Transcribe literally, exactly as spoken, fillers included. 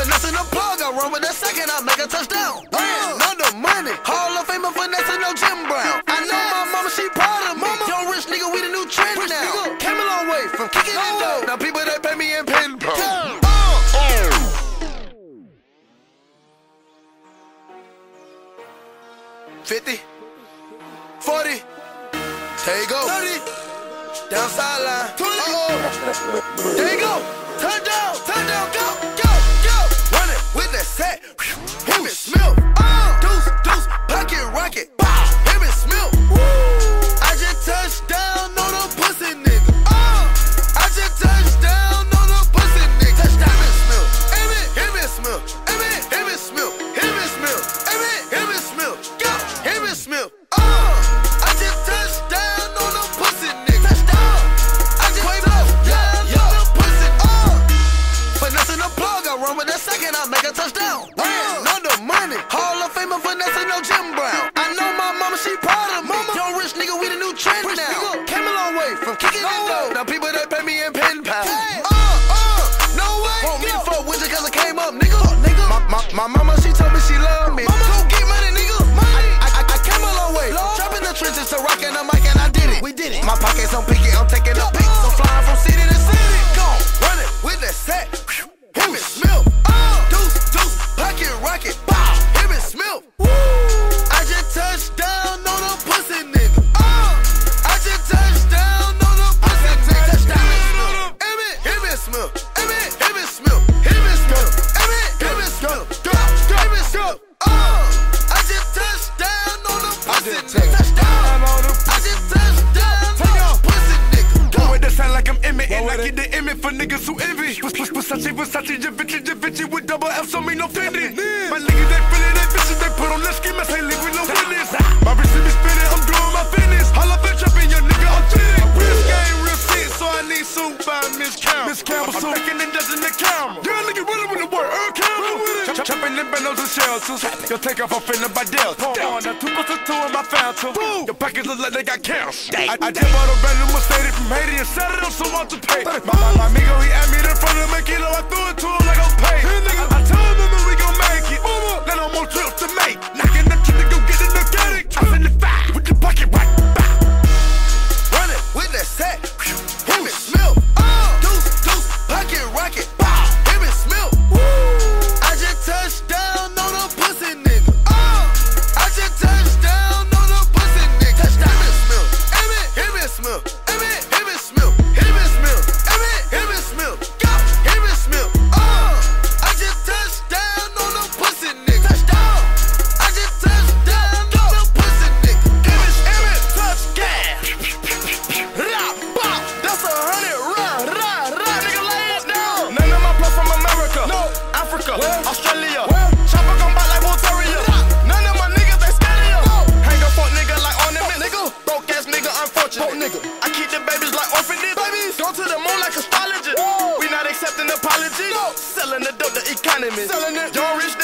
Finessing the plug, I run with a second, I make a touchdown. Win, on the money. Hall of Famer finessing no Jim Brown. I know my mama, she proud of me. Young rich nigga, we the new trend now. Came a long way from kicking it dough. Now people they pay me in pen pounds. fifty, forty, there you go. thirty, down sideline. Uh-oh. There you go. Turn down, turn down, go, go, go. Run it with that set. Him and Smith. Uh, deuce, deuce, pocket rocket. Him and Smith. I just touched down on a pussy nigga. Uh, I just touched down on a pussy nigga. Touchdown. Him and Smith. Him and Smith. Him and him and Smith. Him and Smith. Him and him and Smith. Go. Him and Smith. Uh, I just touched down on a pussy nigga. Touchdown. I just touched down on a pussy. Uh, finessing the plug, I run with a second, I make a touchdown. Win, on the money. Hall of Famer finessing no Jim Brown. I know my mama, she proud of me. Young rich nigga, we the new trend now. Came a long way from kicking it dough. Now people they pay me in pen pounds. Uh, uh, no way. Want me to fuck with you cause I came up, nigga. nigga. My, my, my mama, she told me she love me. Mama. Go get money, nigga. Money. I, I, I came a long way. Drop in the trenches to rockin' the mic and I did it. We did it. My pockets on picket, I'm taking the pics. I'm flying from city to city. Go, run it with that set. Him and Smith. Deuce, deuce, pocket rocket. Him and Smith. I just touched down on a pussy nigga. I just touched down on a pussy nigga. Touchdown. Him and Smith. Him and Smith. Him and Smith. Him and Smith. Him and Smith. I just touched down on a pussy nigga. Touchdown. I just touched down on a pussy nigga. Go with that sound like I'm Emmett, and I get the Emmett for niggas who envy. Versace, Versace, Givenchy, Givenchy with double F's on me, no Fendi. My niggas, they feelin', they bitches, they put on their scheme, I say leave with no witness. My wrist be spinning, I'm doing my fitness. All up and trapping, your nigga, I'm fitting. Real game, real shit, so I need soup by Miss Campbell. Miss Campbell, I'm taking and dodging the camera. Young nigga running with the word, Earl Campbell. Chopping in bellows and shelters. Yo, take off, I'm finna by Delta. On the two plus two in my fountain. Your pockets look like they got cancer. I, I just bought a brand new Mercedes from Haiti and set it up so I to pay. My, my, my amigo, he at me in front of the kilo, I threw it to him like I'm paid. I, I told him that we gon' make it. Then no more trips to make. Knocking that shit to go get it, look at it. I'm in the five with the pocket right. Run it with that set. Him and Smith. Deuce, deuce, pocket rocket. Him and Smith. I just touched down on a pussy nigga. I just touched down on a pussy nigga. Touchdown. Him and Smith. Him and Smith. Him and Smith. Him and Smith. Him and Smith. Go. Him and Smith. I just touched down on a pussy nigga. Touchdown. I just touched down on a pussy nigga. Him and Smith. Touchdown. Rah, bop. That's a hundred. Rah, rah, rah. Nigga, lay it down. None of my plus from America. No. Africa. Where? Australia. Where? Chopper gon' bite like Wolteria. None of my niggas, they scarier. No. Hang up fuck nigga like ornament. Nigga. Broke ass nigga, unfortunate. Broke nigga. I keep the babies like orphanages. Babies. Go to the moon like astrology. Woo. We not accepting apology. No. Selling the dope, the economy. Selling it. Young rich